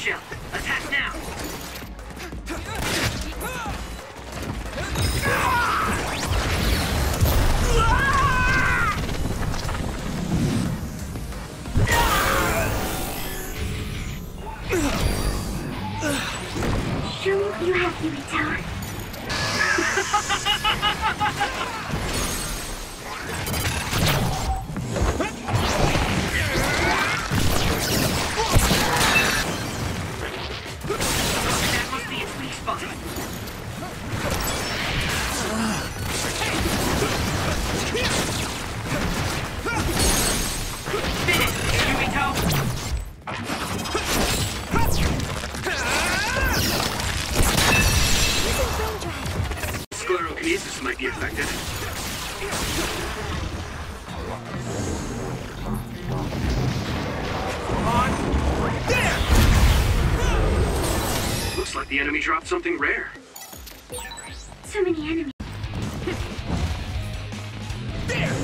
shell. Attack now. Show me what you have, Yubito. That must be its weak spot. Finish, Yubito. Sclerokinesis might be affected. On there! Looks like the enemy dropped something rare. So many enemies. There!